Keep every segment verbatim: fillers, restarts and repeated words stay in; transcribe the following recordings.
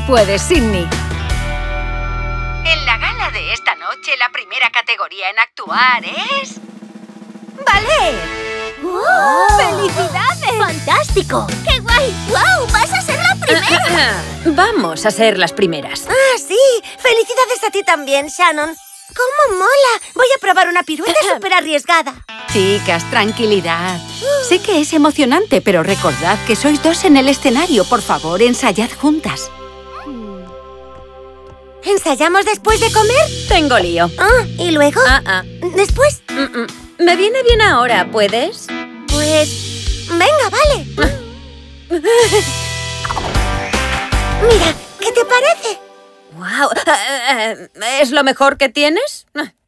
Tú puedes, Sydney. En la gala de esta noche, la primera categoría en actuar es... ¡Ballet! ¡Oh! ¡Felicidades! ¡Fantástico! ¡Qué guay! ¡Wow! ¡Vas a ser la primera! Vamos a ser las primeras. ¡Ah, sí! ¡Felicidades a ti también, Shannon! ¡Cómo mola! Voy a probar una pirueta súper arriesgada. Chicas, tranquilidad. Sé que es emocionante, pero recordad que sois dos en el escenario. Por favor, ensayad juntas. ¿Ensayamos después de comer? Tengo lío. Ah, ¿y luego? Ah, ah. ¿Después? Mm, mm. Me viene bien ahora, ¿puedes? Pues... venga, vale. Mira, ¿qué te parece? ¡Wow! ¿Es lo mejor que tienes?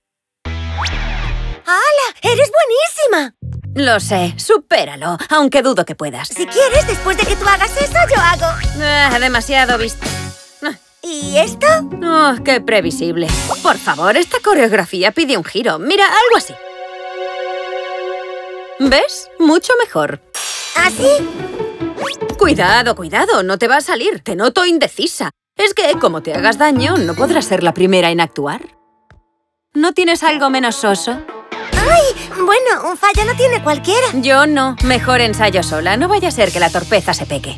¡Hala! ¡Eres buenísima! Lo sé, supéralo, aunque dudo que puedas. Si quieres, después de que tú hagas eso, yo hago. Ah, demasiado visto. ¿Y esto? Oh, qué previsible. Por favor, esta coreografía pide un giro. Mira, algo así. ¿Ves? Mucho mejor. ¿Así? Cuidado, cuidado, no te va a salir. Te noto indecisa. Es que, como te hagas daño, no podrás ser la primera en actuar. ¿No tienes algo menos soso? ¡Ay! Bueno, un fallo no tiene cualquiera. Yo no. Mejor ensayo sola. No vaya a ser que la torpeza se pegue.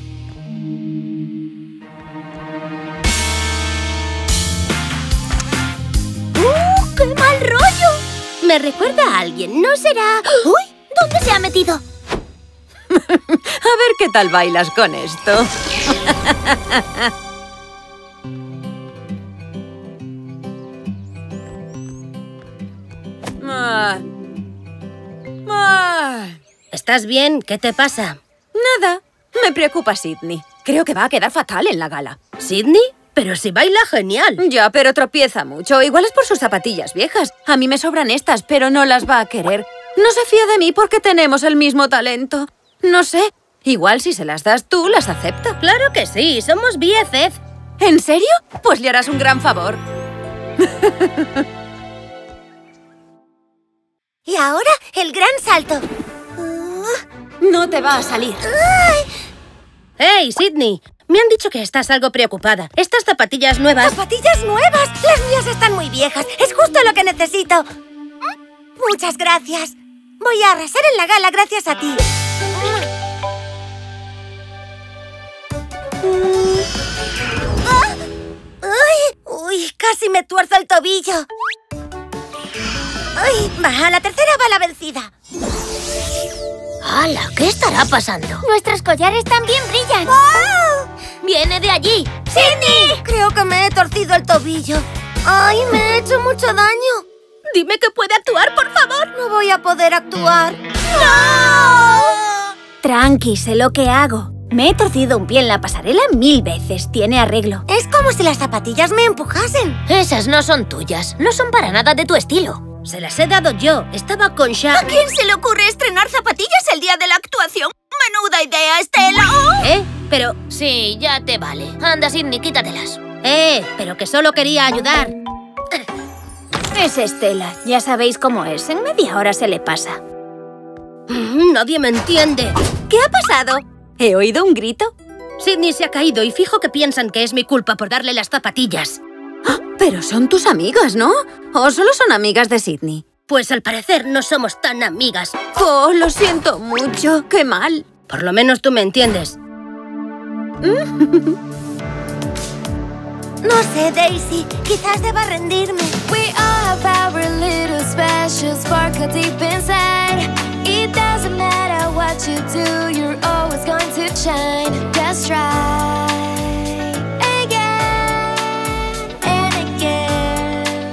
¡Uh! ¡Qué mal rollo! Me recuerda a alguien. ¿No será...? ¡Uy! ¿Dónde se ha metido? A ver qué tal bailas con esto. Ah. Ah. ¿Estás bien? ¿Qué te pasa? Nada. Me preocupa Sydney. Creo que va a quedar fatal en la gala. ¿Sydney? Pero si baila genial. Ya, pero tropieza mucho. Igual es por sus zapatillas viejas. A mí me sobran estas, pero no las va a querer. No se fía de mí porque tenemos el mismo talento. No sé. Igual si se las das tú, las acepta. Claro que sí. Somos B F F. ¿En serio? Pues le harás un gran favor. Y ahora, el gran salto. No te va a salir. ¡Hey, Sydney! Me han dicho que estás algo preocupada. Estas zapatillas nuevas... ¿Zapatillas nuevas? Las mías están muy viejas. Es justo lo que necesito. Muchas gracias. Voy a arrasar en la gala gracias a ti. ¡Ah! ¡Uy! ¡Uy! Casi me tuerzo el tobillo. ¡Ay! Va, a la tercera va la vencida. ¡Hala! ¿Qué estará pasando? Nuestros collares también brillan. ¡Wow! ¡Viene de allí! ¡Sydney! Creo que me he torcido el tobillo. ¡Ay! Me he hecho mucho daño. Dime que puede actuar, por favor. No voy a poder actuar. ¡No! Tranqui, sé lo que hago. Me he torcido un pie en la pasarela mil veces. Tiene arreglo. Es como si las zapatillas me empujasen. Esas no son tuyas. No son para nada de tu estilo. Se las he dado yo. Estaba con Sha... ¿A quién se le ocurre estrenar zapatillas el día de la actuación? ¡Menuda idea, Estela! ¿Eh? Pero... Sí, ya te vale. Anda, Sydney, quítatelas. Eh, pero que solo quería ayudar. Es Estela. Ya sabéis cómo es. En media hora se le pasa. Nadie me entiende. ¿Qué ha pasado? ¿He oído un grito? Sydney se ha caído y fijo que piensan que es mi culpa por darle las zapatillas. Pero son tus amigas, ¿no? ¿O solo son amigas de Sydney? Pues al parecer no somos tan amigas. Oh, lo siento mucho. ¡Qué mal! Por lo menos tú me entiendes. No sé, Daisy. Quizás deba rendirme. We all have our little special sparkle deep inside. It doesn't matter what you do, you're always going to shine. Just try again and again.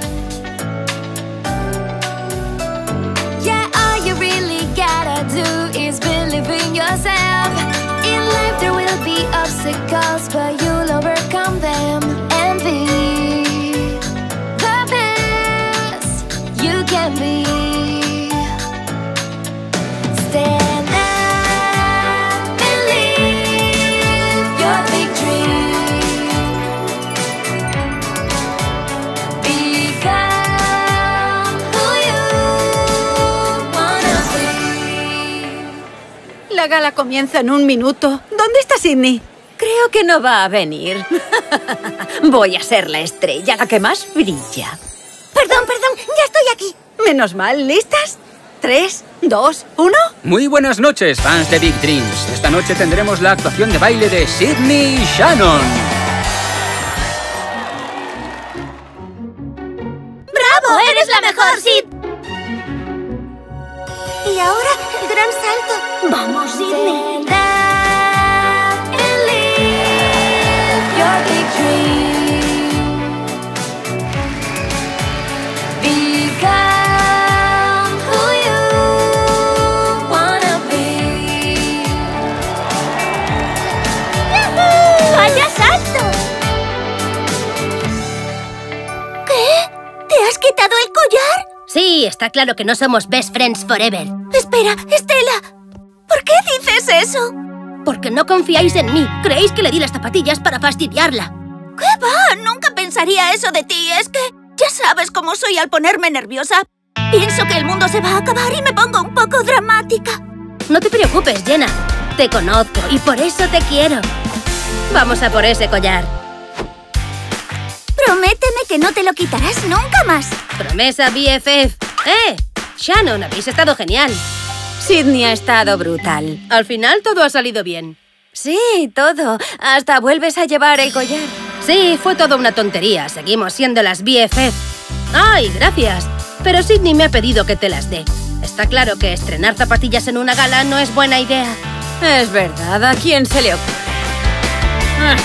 Yeah, all you really gotta do is believe in yourself. In life there will be obstacles, but you'll overcome them and be the best you can be. Stand up and live your big dream. Become who you wanna be. La gala comienza en un minuto. ¿Dónde está Sydney? Creo que no va a venir. Voy a ser la estrella, la que más brilla. Perdón, perdón, ya estoy aquí. Menos mal, ¿listas? Tres, dos, uno. Muy buenas noches, fans de Big Dreams. Esta noche tendremos la actuación de baile de Sydney y Shannon. ¡Bravo! ¡Eres la mejor, Sid! Y ahora, el gran salto. ¡Vamos, Sydney! ¡Vaya salto! ¿Qué? ¿Te has quitado el collar? Sí, está claro que no somos best friends forever. Espera, Estela. ¿Por qué dices eso? Porque no confiáis en mí. Creéis que le di las zapatillas para fastidiarla. ¿Qué va? Nunca pensaría eso de ti. Es que ya sabes cómo soy al ponerme nerviosa. Pienso que el mundo se va a acabar y me pongo un poco dramática. No te preocupes, Jenna. Te conozco y por eso te quiero. Vamos a por ese collar. Prométeme que no te lo quitarás nunca más. Promesa B F F. ¡Eh! Shannon, habéis estado genial. Sydney ha estado brutal. Al final todo ha salido bien. Sí, todo. Hasta vuelves a llevar el collar. Sí, fue toda una tontería. Seguimos siendo las B F F. ¡Ay, gracias! Pero Sydney me ha pedido que te las dé. Está claro que estrenar zapatillas en una gala no es buena idea. Es verdad, ¿a quién se le ocurre? Ah.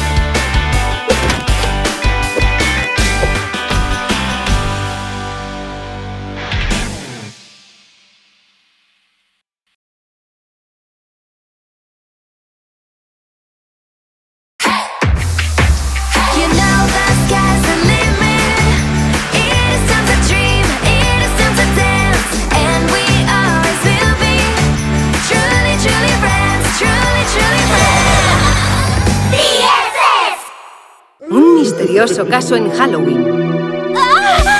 Un misterioso caso en Halloween. ¡Ah!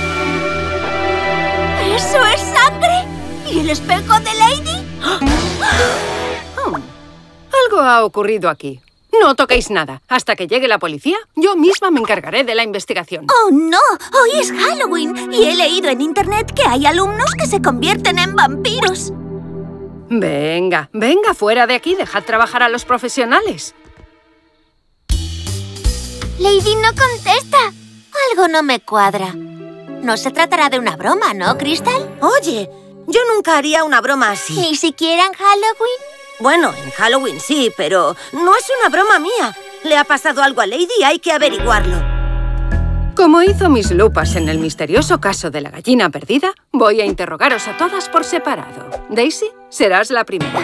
¿Eso es sangre? ¿Y el espejo de Lady? Oh. Algo ha ocurrido aquí. No toquéis nada. Hasta que llegue la policía, yo misma me encargaré de la investigación. ¡Oh, no! Hoy es Halloween y he leído en internet que hay alumnos que se convierten en vampiros. Venga, venga, fuera de aquí. Dejad trabajar a los profesionales. Lady no contesta. Algo no me cuadra. No se tratará de una broma, ¿no, Crystal? Oye, yo nunca haría una broma así. ¿Ni siquiera en Halloween? Bueno, en Halloween sí, pero no es una broma mía. Le ha pasado algo a Lady y hay que averiguarlo. Como hizo Miss Lupas en el misterioso caso de la gallina perdida, voy a interrogaros a todas por separado. Daisy, serás la primera.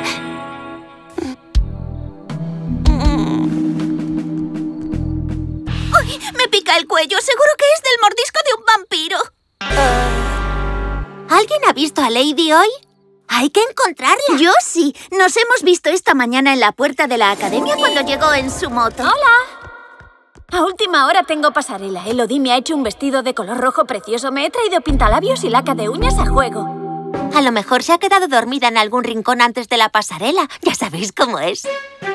¡Uy! Me pica el cuello. Seguro que es del mordisco de un vampiro. Uh... ¿Alguien ha visto a Lady hoy? Hay que encontrarla. Yo sí. Nos hemos visto esta mañana en la puerta de la academia cuando llegó en su moto. ¡Hola! A última hora tengo pasarela. Elodie me ha hecho un vestido de color rojo precioso. Me he traído pintalabios y laca de uñas a juego. A lo mejor se ha quedado dormida en algún rincón antes de la pasarela. Ya sabéis cómo es.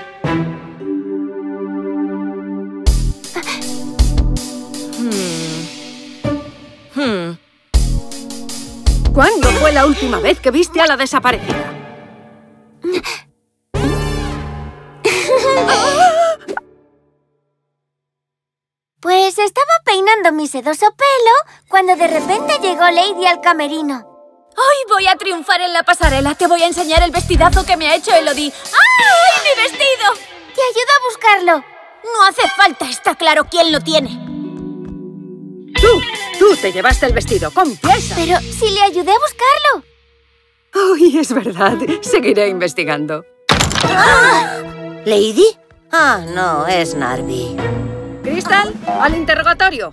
Hmm. ¿Cuándo fue la última vez que viste a la desaparecida? Pues estaba peinando mi sedoso pelo cuando de repente llegó Lady al camerino. Hoy voy a triunfar en la pasarela. Te voy a enseñar el vestidazo que me ha hecho Elodie. ¡Ay, mi vestido! Te ayudo a buscarlo. No hace falta. Está claro quién lo tiene. ¡Tú! ¡Tú te llevaste el vestido! ¡Confiesa! Pero si le ayudé a buscarlo. ¡Ay, es verdad! Seguiré investigando. ¡Ah! ¿Lady? Ah, no, es Narby. Crystal, al interrogatorio.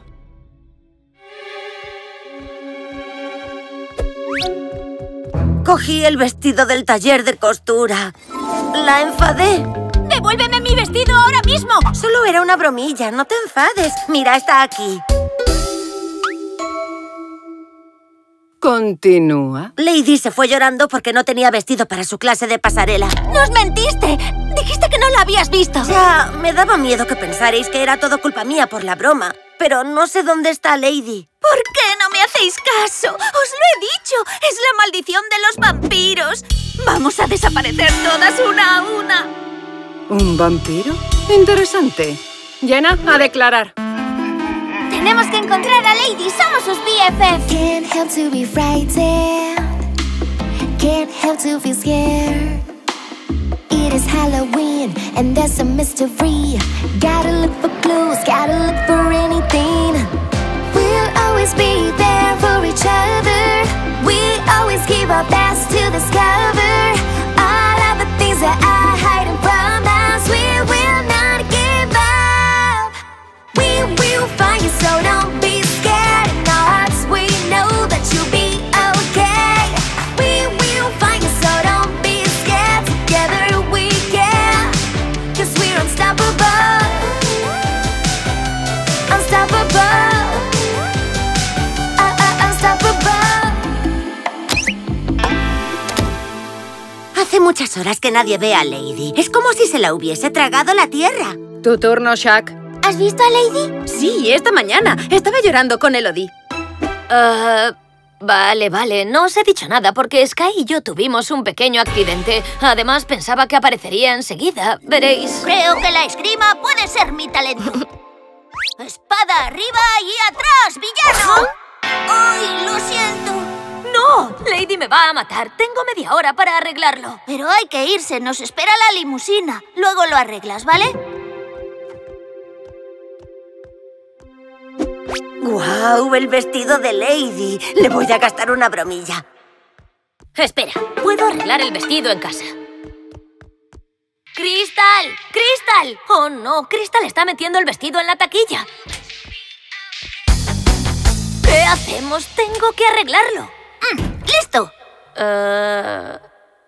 Cogí el vestido del taller de costura. La enfadé. ¡Devuélveme mi vestido ahora mismo! Solo era una bromilla, no te enfades. Mira, está aquí. Continúa. Lady se fue llorando porque no tenía vestido para su clase de pasarela. ¡Nos mentiste! Dijiste que no la habías visto. Ya, me daba miedo que pensarais que era todo culpa mía por la broma. Pero no sé dónde está Lady. ¿Por qué no me hacéis caso? ¡Os lo he dicho! ¡Es la maldición de los vampiros! ¡Vamos a desaparecer todas una a una! ¿Un vampiro? Interesante. Jenna, a declarar. ¡Tenemos que encontrar a Lady! ¡Somos sus B F F! Can't help to be frightened. Can't help to be scared. It is Halloween and there's a mystery. Gotta look for clues, gotta look for anything. We'll always be there for each other. We always give our best to discover all of the things that are hiding from us. We will not give up. We will find you, so don't be scared. In our hearts we know that you'll be okay. We will find you, so don't be scared. Together we can, 'cause we're unstoppable. Unstoppable. Uh, uh, unstoppable. Hace muchas horas que nadie ve a Lady. Es como si se la hubiese tragado la tierra. Tu turno, Shaq. ¿Has visto a Lady? Sí, esta mañana. Estaba llorando con Elodie. Uh, vale, vale. No os he dicho nada porque Sky y yo tuvimos un pequeño accidente. Además, pensaba que aparecería enseguida. Veréis. Creo que la esgrima puede ser mi talento. ¡Espada arriba y atrás, villano! ¡Ay, lo siento! ¡No! Lady me va a matar. Tengo media hora para arreglarlo. Pero hay que irse. Nos espera la limusina. Luego lo arreglas, ¿vale? ¡Guau! El vestido de Lady. Le voy a gastar una bromilla. Espera, puedo arreglar el vestido en casa. ¡Crystal! ¡Crystal! ¡Oh, no! Crystal está metiendo el vestido en la taquilla. ¿Qué hacemos? Tengo que arreglarlo. Mm, ¡Listo! Uh...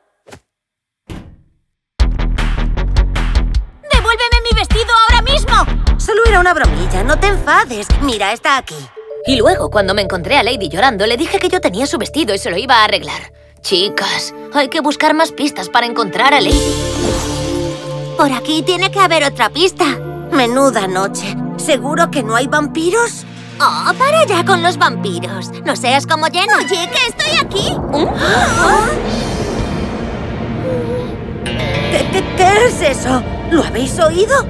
¡Devuélveme mi vestido ahora mismo! Solo era una bromilla, no te enfades. Mira, está aquí. Y luego, cuando me encontré a Lady llorando, le dije que yo tenía su vestido y se lo iba a arreglar. Chicas, hay que buscar más pistas para encontrar a Lady. Por aquí tiene que haber otra pista. Menuda noche. ¿Seguro que no hay vampiros? ¡Oh, para ya con los vampiros! No seas como Jenna. Oye, que estoy aquí. ¿Qué, qué, qué es eso? ¿Lo habéis oído?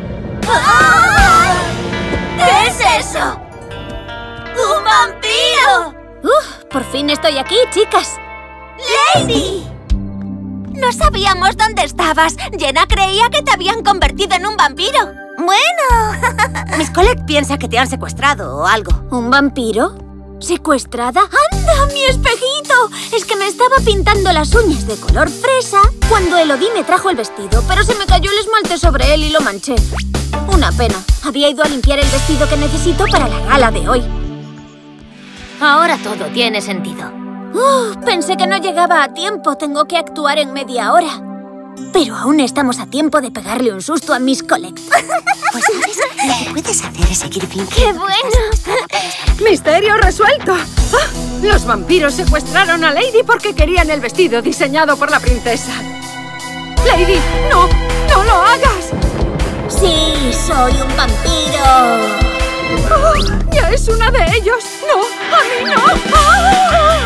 ¿Qué es eso? ¡Un vampiro! ¡Uf! Por fin estoy aquí, chicas. ¡Lady! No sabíamos dónde estabas. Jenna creía que te habían convertido en un vampiro. Bueno. Miss Colette piensa que te han secuestrado o algo. ¿Un vampiro? ¿Secuestrada? ¡Anda, mi espejito! Es que me estaba pintando las uñas de color fresa cuando Elodie me trajo el vestido, pero se me cayó el esmalte sobre él y lo manché. Una pena. Había ido a limpiar el vestido que necesito para la gala de hoy. Ahora todo tiene sentido. Uh, pensé que no llegaba a tiempo. Tengo que actuar en media hora. Pero aún estamos a tiempo de pegarle un susto a Miss Colette. Pues sabes, lo que puedes hacer es seguir fingiendo. ¡Qué bueno! ¡Misterio resuelto! ¡Ah! Los vampiros secuestraron a Lady porque querían el vestido diseñado por la princesa. ¡Lady! ¡No! ¡No lo hagas! ¡Sí, soy un vampiro! ¡Oh! ¡Ya es una de ellos! ¡No! ¡A mí no! ¡Ah!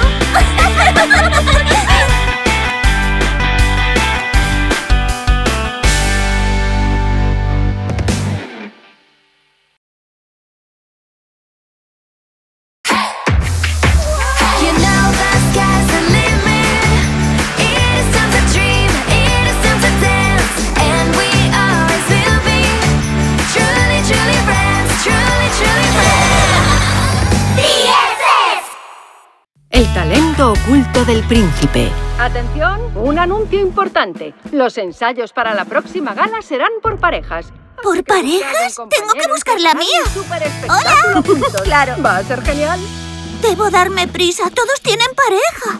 El talento oculto del príncipe. Atención, un anuncio importante. Los ensayos para la próxima gala serán por parejas. ¿Por parejas? Tengo que buscar la mía. ¡Hola! Claro. Va a ser genial. Debo darme prisa. Todos tienen pareja.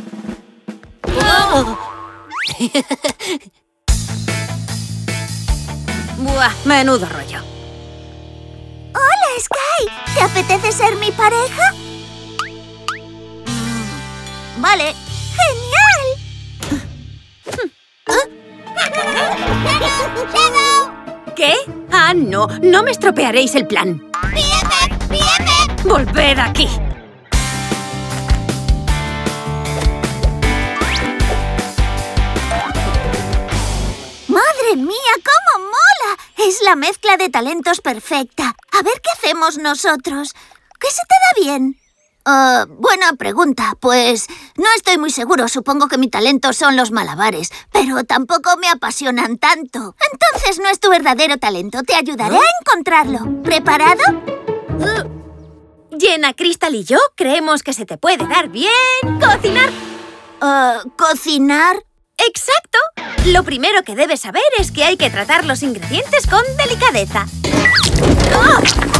Oh. Buah, menudo rollo. Hola, Sky. ¿Te apetece ser mi pareja? Vale. ¡Genial! ¿Qué? Ah, no. No me estropearéis el plan. B F F, B F F. ¡Volved aquí! ¡Madre mía, cómo mola! Es la mezcla de talentos perfecta. A ver qué hacemos nosotros. ¿Qué se te da bien? Uh, buena pregunta. Pues no estoy muy seguro. Supongo que mi talento son los malabares, pero tampoco me apasionan tanto. Entonces no es tu verdadero talento. Te ayudaré a encontrarlo. ¿Preparado? Uh, Jenna, Crystal y yo creemos que se te puede dar bien cocinar. Uh, ¿Cocinar? ¡Exacto! Lo primero que debes saber es que hay que tratar los ingredientes con delicadeza. ¡Oh!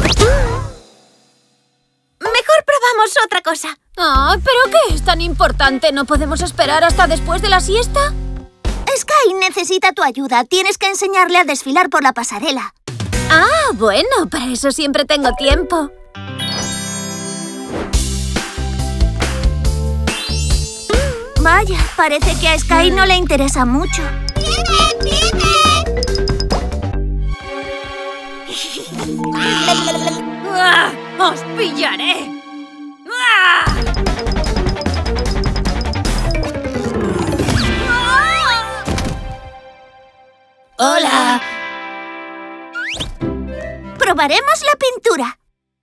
Mejor probamos otra cosa. Ah, ¿pero qué es tan importante? ¿No podemos esperar hasta después de la siesta? Sky necesita tu ayuda. Tienes que enseñarle a desfilar por la pasarela. Ah, bueno, para eso siempre tengo tiempo. Vaya, parece que a Sky no le interesa mucho. ¡Ah! ¡Os pillaré! ¡Ah! ¡Hola! Probaremos la pintura.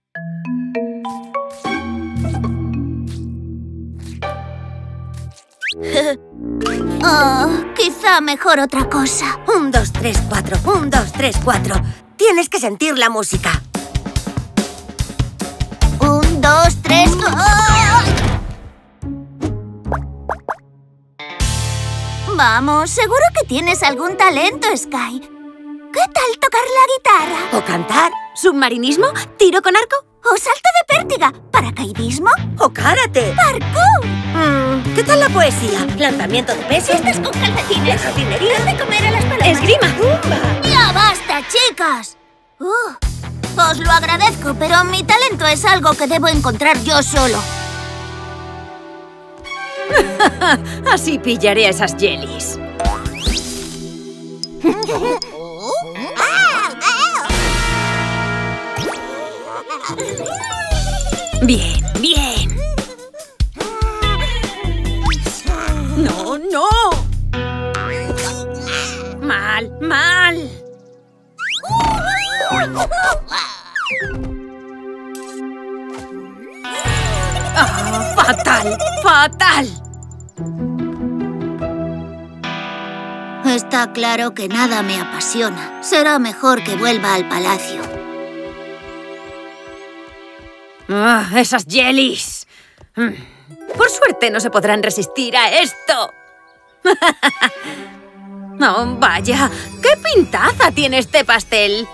Oh, quizá mejor otra cosa. Un, dos, tres, cuatro. Un, dos, tres, cuatro. Tienes que sentir la música. Un, dos, tres... ¡Oh! Vamos, seguro que tienes algún talento, Sky. ¿Qué tal tocar la guitarra? ¿O cantar? ¿Submarinismo? ¿Tiro con arco? ¿O salto de pértiga? ¿Paracaidismo? ¿O karate? ¡Parkour! Mm, ¿Qué tal la poesía? ¿Lanzamiento de peces? ¿Estás con calcetines? ¿Jardinería? ¿Has de comer a las palomas? ¡Esgrima! ¡Zumba! ¡Ya basta, chicas! Uh, os lo agradezco, pero mi talento es algo que debo encontrar yo solo. Así pillaré a esas jellies. Bien, bien. ¡No, no! ¡Mal, mal! ¡Ah, fatal, fatal! Está claro que nada me apasiona. Será mejor que vuelva al palacio. Ah, ¡esas jellies! Por suerte no se podrán resistir a esto. ¡Oh, vaya! ¡Qué pintaza tiene este pastel!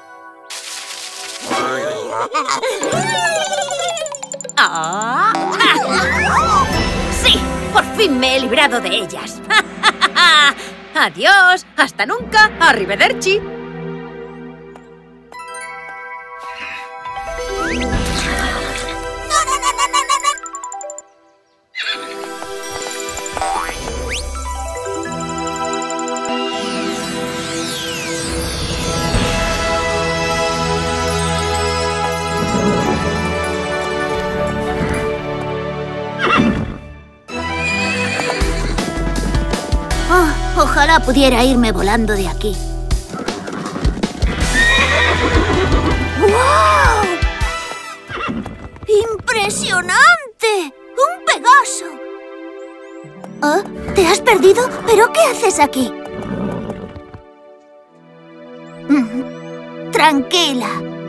¡Ah! ¡Sí! ¡Por fin me he librado de ellas! ¡Adiós! ¡Hasta nunca! ¡Arrivederci! Oh, ojalá pudiera irme volando de aquí. ¡Guau! ¡Impresionante! ¡Un Pegaso! ¿Oh? ¿Te has perdido? ¿Pero qué haces aquí? Mm, tranquila.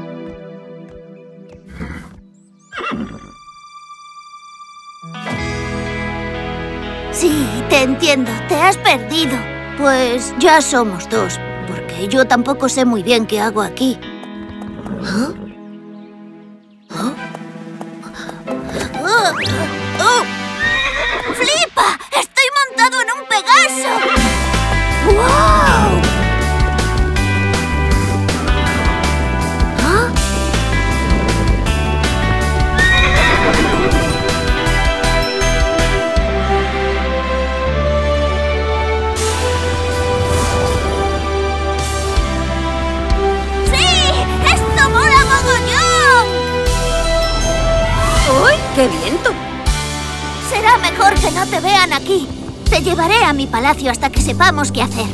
Sí, te entiendo. Te has perdido. Pues ya somos dos, porque yo tampoco sé muy bien qué hago aquí. ¿Ah? ¿Ah? ¡Oh! ¡Oh! ¡Flipa! ¡Estoy montado en un Pegaso! ¡Wow! ¿Ah? no te vean aquí. Te llevaré a mi palacio hasta que sepamos qué hacer.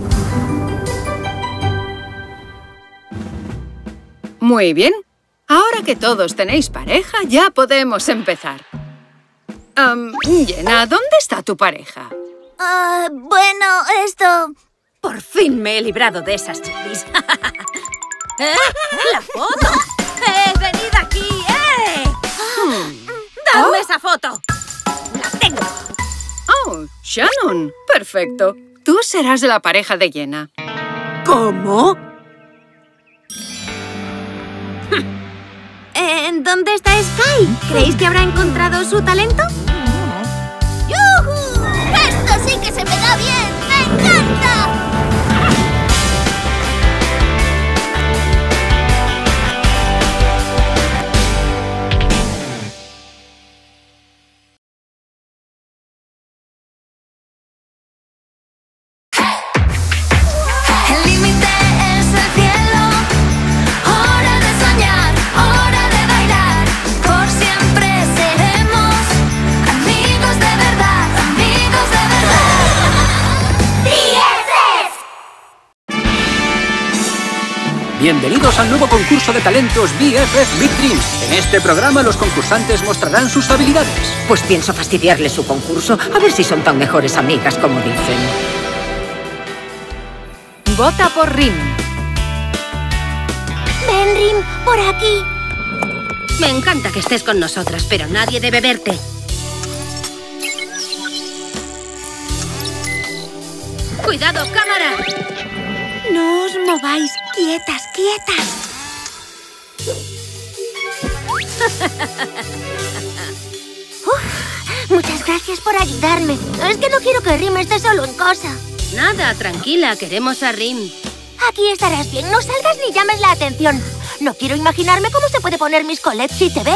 Muy bien. Ahora que todos tenéis pareja, ya podemos empezar. Um, Jenna, ¿dónde está tu pareja? Uh, bueno, esto... Por fin me he librado de esas chiquis. ¿Eh? ¡La foto! ¡Eh, venid aquí! ¡Eh! Hmm. ¡Dame oh. esa foto! ¡La tengo! Oh, Shannon. Perfecto. Tú serás la pareja de Jenna. ¿Cómo? Eh, ¿Dónde está Sky? ¿Creéis que habrá encontrado su talento? ¡Yujú! ¡Esto sí que se me da bien! ¡Me encanta! Bienvenidos al nuevo concurso de talentos B F F Big Dreams. En este programa los concursantes mostrarán sus habilidades. Pues pienso fastidiarles su concurso, a ver si son tan mejores amigas como dicen. Vota por Rim. Ven, Rim, por aquí. Me encanta que estés con nosotras, pero nadie debe verte. ¡Cuidado, cámara! No os mováis, quietas, quietas. Uf, muchas gracias por ayudarme. Es que no quiero que Rim esté solo en casa. Nada, tranquila, queremos a Rim. Aquí estarás bien, no salgas ni llames la atención. No quiero imaginarme cómo se puede poner mis colets si te ve.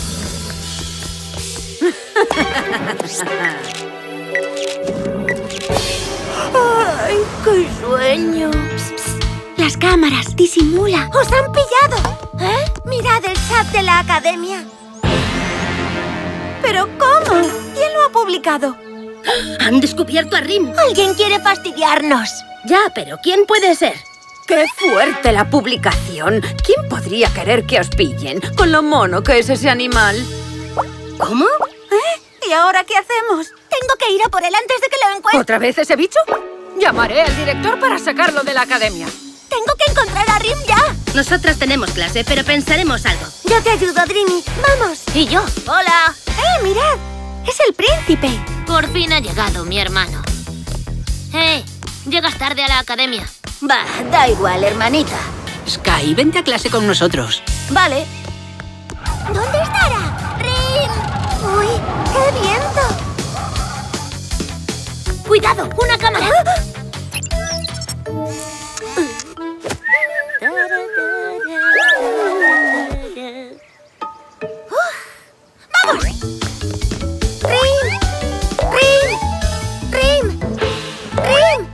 ¡Ay, qué sueño! Psst, psst. Las cámaras, disimula. ¡Os han pillado! ¿Eh? Mirad el chat de la academia. ¿Pero cómo? ¿Quién lo ha publicado? ¡Han descubierto a Rim! Alguien quiere fastidiarnos. Ya, pero ¿quién puede ser? ¡Qué fuerte la publicación! ¿Quién podría querer que os pillen? Con lo mono que es ese animal. ¿Cómo? ¿Eh? ¿Y ahora qué hacemos? Tengo que ir a por él antes de que lo encuentre. ¿Otra vez ese bicho? Llamaré al director para sacarlo de la academia. Tengo que encontrar a Rim ya. Nosotras tenemos clase, pero pensaremos algo. Yo te ayudo, Dreamy. ¡Vamos! ¿Y yo? ¡Hola! ¡Eh, mirad! ¡Es el príncipe! Por fin ha llegado mi hermano. ¡Eh! Llegas tarde a la academia. Va, da igual, hermanita. Sky, vente a clase con nosotros. Vale. ¿Dónde estará? ¡Rim! ¡Uy, qué viento! ¡Cuidado! ¡Una cámara! ¡Ah! ¡Vamos! ¡Rim! ¡Rim! ¡Rim! ¡Rim!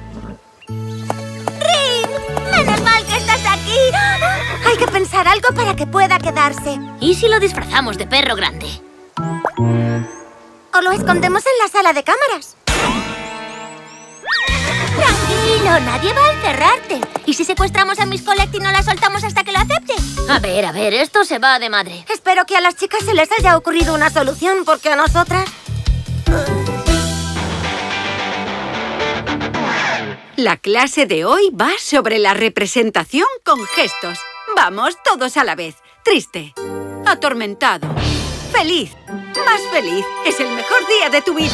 ¡Rim! ¡Menos mal que estás aquí! Hay que pensar algo para que pueda quedarse. ¿Y si lo disfrazamos de perro grande? O lo escondemos en la sala de cámaras. Tranquilo, nadie va a encerrarte. ¿Y si secuestramos a Miss Collect y no la soltamos hasta que lo acepte? A ver, a ver, esto se va de madre. Espero que a las chicas se les haya ocurrido una solución, porque a nosotras... La clase de hoy va sobre la representación con gestos. Vamos, todos a la vez. Triste, atormentado, feliz, más feliz. Es el mejor día de tu vida.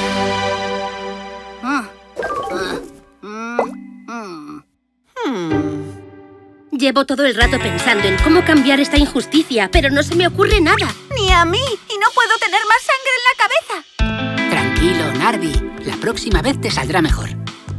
Hmm. Llevo todo el rato pensando en cómo cambiar esta injusticia, pero no se me ocurre nada. Ni a mí, y no puedo tener más sangre en la cabeza. Tranquilo, Narvi. La próxima vez te saldrá mejor.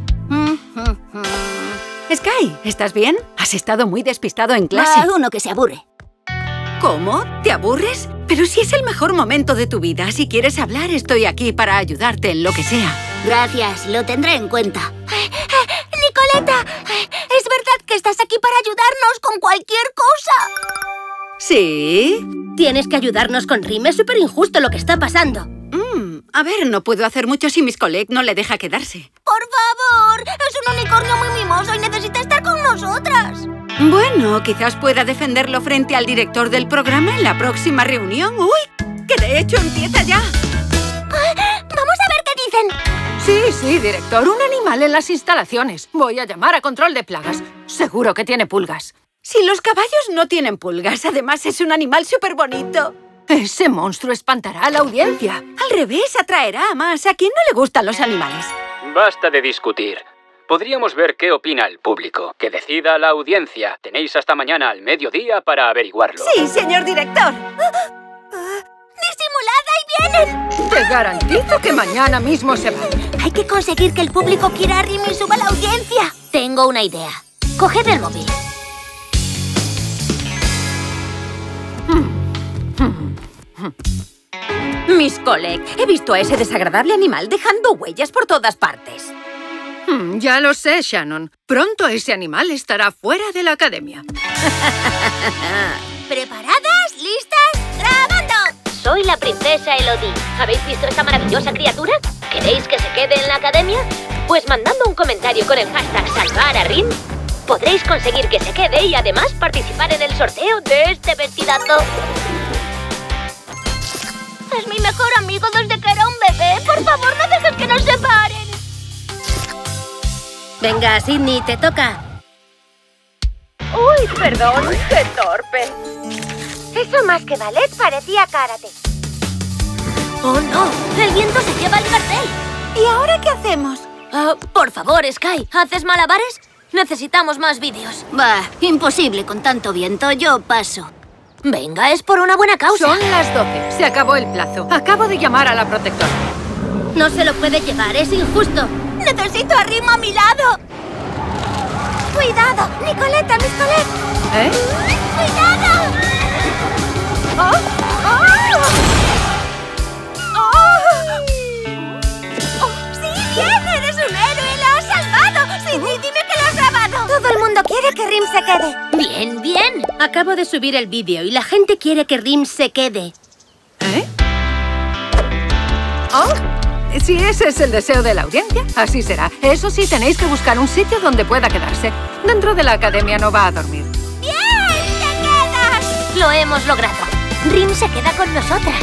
Sky, ¿estás bien? Has estado muy despistado en clase. Ah, uno que se aburre. ¿Cómo? ¿Te aburres? Pero si es el mejor momento de tu vida. Si quieres hablar, estoy aquí para ayudarte en lo que sea. Gracias, lo tendré en cuenta. Eh, eh, Nicoleta, eh, ¿es verdad que estás aquí para ayudarnos con cualquier cosa? ¿Sí? Tienes que ayudarnos con Rim. Es súper injusto lo que está pasando. Mm, A ver, no puedo hacer mucho si Miss Collect no le deja quedarse. ¡Por favor! Es un unicornio muy mimoso y necesita estar con nosotras. Bueno, quizás pueda defenderlo frente al director del programa en la próxima reunión. ¡Uy! Que de hecho empieza ya. Vamos a ver qué dicen. Sí, sí, director. Un animal en las instalaciones. Voy a llamar a control de plagas. Seguro que tiene pulgas. Si los caballos no tienen pulgas, además es un animal súper bonito. Ese monstruo espantará a la audiencia. Al revés, atraerá a más. ¿A quién no le gustan los animales? Basta de discutir. Podríamos ver qué opina el público. Que decida la audiencia. Tenéis hasta mañana al mediodía para averiguarlo. Sí, señor director. ¡Disimulada y vienen! Te garantizo que mañana mismo se van. Hay que conseguir que el público quiera a Rim y suba a la audiencia. Tengo una idea. Coged el móvil. Miss Collect, he visto a ese desagradable animal dejando huellas por todas partes. Hmm, ya lo sé, Shannon. Pronto ese animal estará fuera de la academia. ¿Preparadas? ¿Listas? ¡Grabando! Soy la princesa Elodie. ¿Habéis visto esta maravillosa criatura? ¿Queréis que se quede en la academia? Pues mandando un comentario con el hashtag salvar a Rim, podréis conseguir que se quede y además participar en el sorteo de este vestidazo. Es mi mejor amigo desde que era un bebé. Por favor, no dejes que nos separen. Venga, Sidney, te toca. Uy, perdón, qué torpe. Eso más que ballet parecía karate. ¡Oh, no! ¡El viento se lleva el cartel! ¿Y ahora qué hacemos? Uh, por favor, Sky, ¿haces malabares? Necesitamos más vídeos. Bah, imposible con tanto viento. Yo paso. Venga, es por una buena causa. Son las doce. Se acabó el plazo. Acabo de llamar a la protectora. No se lo puede llevar, es injusto. Necesito a Rim a mi lado. ¡Cuidado! ¡Nicoleta, Miss Collect! ¿Eh? ¡Cuidado! ¡Oh! ¡Oh! ¡Oh! ¡Oh! ¡Sí, bien! ¡Eres un héroe! ¡Lo has salvado! Sidney, dime que lo has grabado. Todo el mundo quiere que Rim se quede. Bien, bien. Acabo de subir el vídeo y la gente quiere que Rim se quede. ¿Eh? ¿Oh? Si ese es el deseo de la audiencia, así será. Eso sí, tenéis que buscar un sitio donde pueda quedarse. Dentro de la academia no va a dormir. ¡Bien! ¡Te quedas! Lo hemos logrado. Rim se queda con nosotras.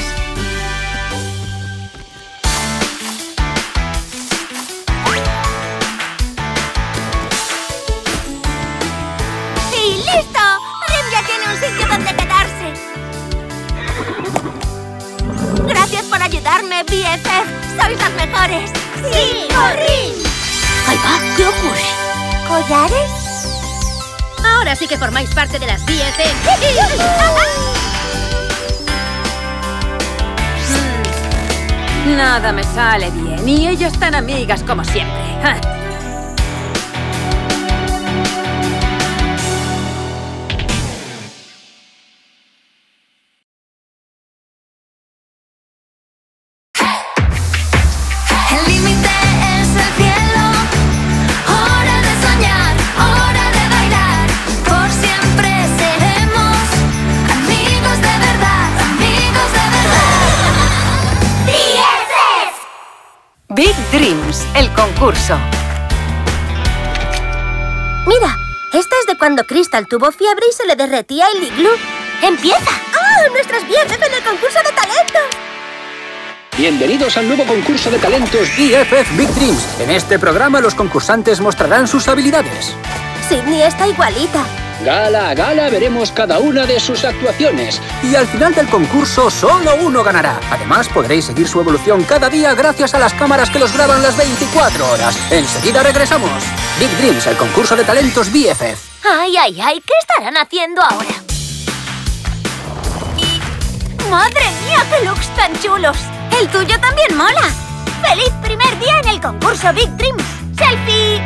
¡Y listo! Rim ya tiene un sitio donde quedarse. Gracias por ayudarme, B F F. ¡Sois las mejores! ¡Sí, Rim! ¡Ahí va! ¿Qué ocurre? ¿Collares? Ahora sí que formáis parte de las B F F. mm, nada me sale bien y ellas tan amigas como siempre. ¡Ja! Big Dreams, el concurso. Mira, esta es de cuando Crystal tuvo fiebre y se le derretía el iglú. ¡Empieza! ¡Ah! ¡Nuestras B F F en el concurso de talentos! Bienvenidos al nuevo concurso de talentos B F F Big Dreams. En este programa los concursantes mostrarán sus habilidades. Sidney está igualita. Gala a gala veremos cada una de sus actuaciones. Y al final del concurso solo uno ganará. Además podréis seguir su evolución cada día gracias a las cámaras que los graban las veinticuatro horas. Enseguida regresamos. Big Dreams, el concurso de talentos B F F. ¡Ay, ay, ay! ¿Qué estarán haciendo ahora? ¡Madre mía, qué looks tan chulos! ¡El tuyo también mola! ¡Feliz primer día en el concurso Big Dreams! ¡Selfie!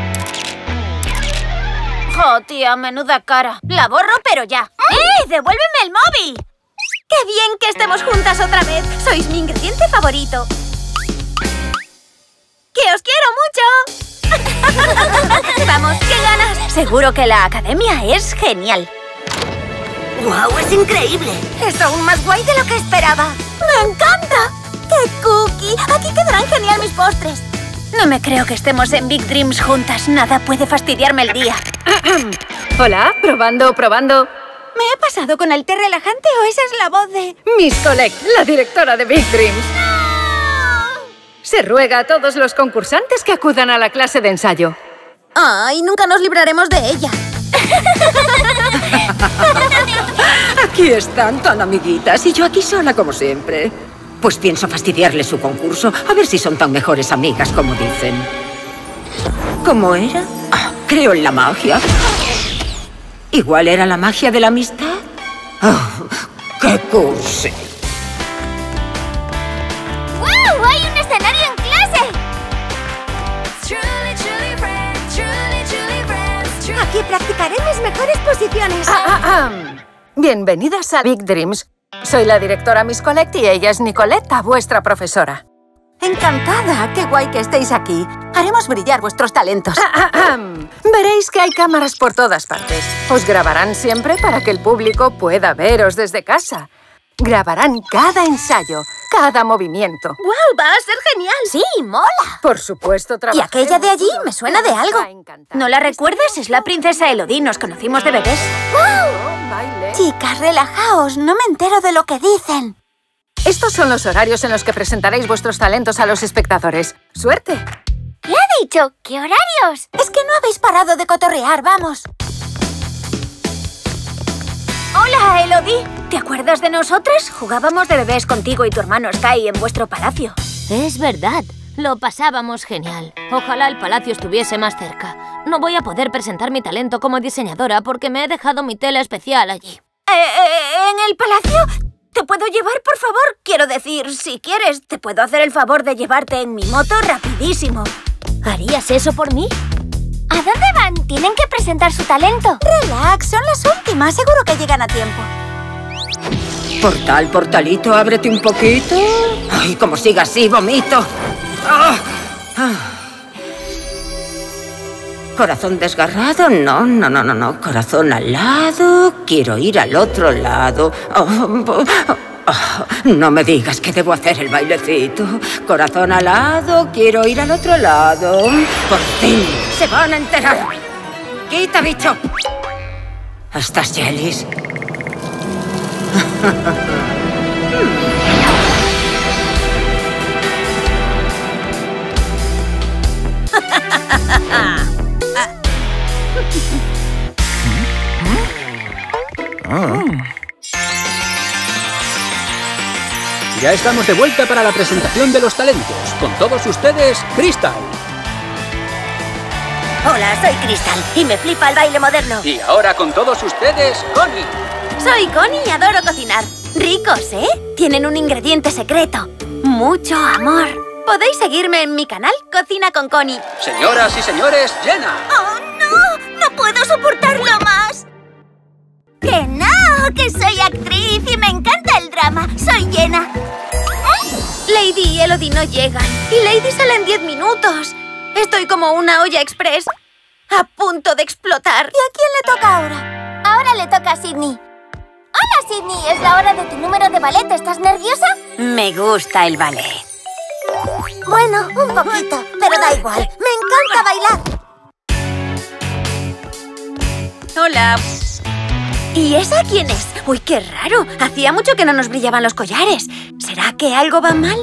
¡Oh, tía, menuda cara! La borro, pero ya. ¡Eh! ¡Devuélveme el móvil! ¡Qué bien que estemos juntas otra vez! ¡Sois mi ingrediente favorito! ¡Que os quiero mucho! ¡Vamos, qué ganas! Seguro que la academia es genial. ¡Guau! ¡Es increíble! Es aún más guay de lo que esperaba. ¡Me encanta! ¡Qué cookie! Aquí quedarán genial mis postres. No me creo que estemos en Big Dreams juntas. Nada puede fastidiarme el día. Hola, probando, probando. ¿Me he pasado con el té relajante o esa es la voz de...? Miss Collect, la directora de Big Dreams. ¡No! Se ruega a todos los concursantes que acudan a la clase de ensayo. ¡Ay, nunca nos libraremos de ella! Aquí están tan amiguitas y yo aquí sola como siempre. Pues pienso fastidiarle su concurso, a ver si son tan mejores amigas como dicen. ¿Cómo era? Ah, creo en la magia. ¿Igual era la magia de la amistad? Oh, ¡qué cursi! ¡Wow! ¡Hay un escenario en clase! Aquí practicaré mis mejores posiciones. Ah, ah, ah. Bienvenidas a Big Dreams. Soy la directora Miss Collect y ella es Nicoletta, vuestra profesora. Encantada. Qué guay que estéis aquí. Haremos brillar vuestros talentos. Ah, ah, ah. Veréis que hay cámaras por todas partes. Os grabarán siempre para que el público pueda veros desde casa. Grabarán cada ensayo, cada movimiento. ¡Wow! ¡Va a ser genial! ¡Sí, mola! Por supuesto, ¿Y aquella de allí? Me suena de algo. ¿No la recuerdas? Es la princesa Elodie. Nos conocimos de bebés. ¡Wow! Chicas, relajaos. No me entero de lo que dicen. Estos son los horarios en los que presentaréis vuestros talentos a los espectadores. ¡Suerte! ¿Qué ha dicho? ¿Qué horarios? Es que no habéis parado de cotorrear, vamos. Hola, Elodie. ¿Te acuerdas de nosotras? Jugábamos de bebés contigo y tu hermano Sky en vuestro palacio. Es verdad. Lo pasábamos genial. Ojalá el palacio estuviese más cerca. No voy a poder presentar mi talento como diseñadora porque me he dejado mi tela especial allí. Eh, eh, ¿En el palacio? ¿Te puedo llevar, por favor? Quiero decir, si quieres, te puedo hacer el favor de llevarte en mi moto rapidísimo. ¿Harías eso por mí? ¿A dónde van? Tienen que presentar su talento. Relax, son las últimas. Seguro que llegan a tiempo. Portal, portalito, ábrete un poquito. Ay, como siga así, vomito. Ah, ah. ¿Corazón desgarrado? No, no, no, no, no. Corazón al lado. Quiero ir al otro lado. Oh, oh, oh. No me digas que debo hacer el bailecito. Corazón al lado. Quiero ir al otro lado. Por fin se van a enterar. ¡Quita, bicho! ¿Estás Jellies? Ya estamos de vuelta para la presentación de los talentos. Con todos ustedes, Crystal. Hola, soy Crystal y me flipa el baile moderno. Y ahora con todos ustedes, Connie. Soy Connie y adoro cocinar. Ricos, ¿eh? Tienen un ingrediente secreto. Mucho amor. Podéis seguirme en mi canal Cocina con Connie. Señoras y señores, Jenna. ¡Oh, no! ¡No puedo soportarlo más! ¡Que no! ¡Que soy actriz y me encanta el drama! ¡Soy Jenna! Lady y Elodie no llegan. Y Lady sale en diez minutos. Estoy como una olla express. A punto de explotar. ¿Y a quién le toca ahora? Ahora le toca a Sydney. Hola, Sydney. Es la hora de tu número de ballet. ¿Estás nerviosa? Me gusta el ballet. Bueno, un poquito. Pero da igual. Me encanta bailar. Hola. ¿Y esa quién es? Uy, qué raro. Hacía mucho que no nos brillaban los collares. ¿Será que algo va mal?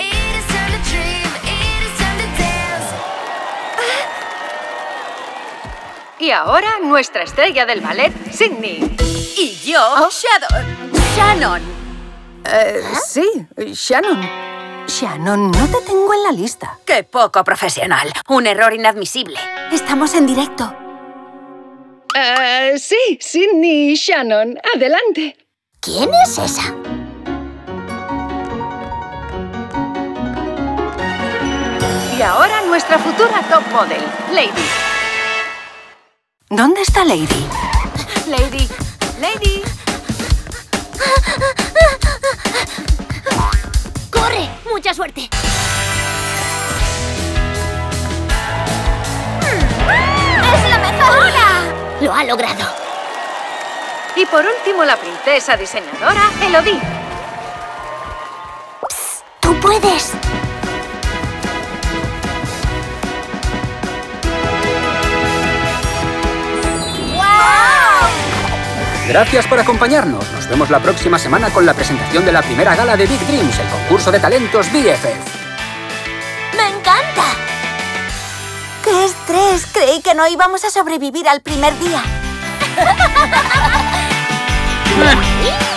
Y ahora, nuestra estrella del ballet, Sydney. Y yo, ¿Oh? Shadow... Shannon. Eh, sí, Shannon. Shannon, no te tengo en la lista. ¡Qué poco profesional! Un error inadmisible. Estamos en directo. Uh, sí, Sydney y Shannon. Adelante. ¿Quién es esa? Y ahora nuestra futura top model, Lady. ¿Dónde está Lady? Lady, Lady. ¡Corre! ¡Mucha suerte! ¡Es la mejor! ¡Hola! Lo ha logrado. Y por último, la princesa diseñadora, Elodie. Psst, tú puedes. puedes! Gracias por acompañarnos. Nos vemos la próxima semana con la presentación de la primera gala de Big Dreams, el concurso de talentos B F F. ¡Me encanta! ¡Qué estrés! Creí que no íbamos a sobrevivir al primer día.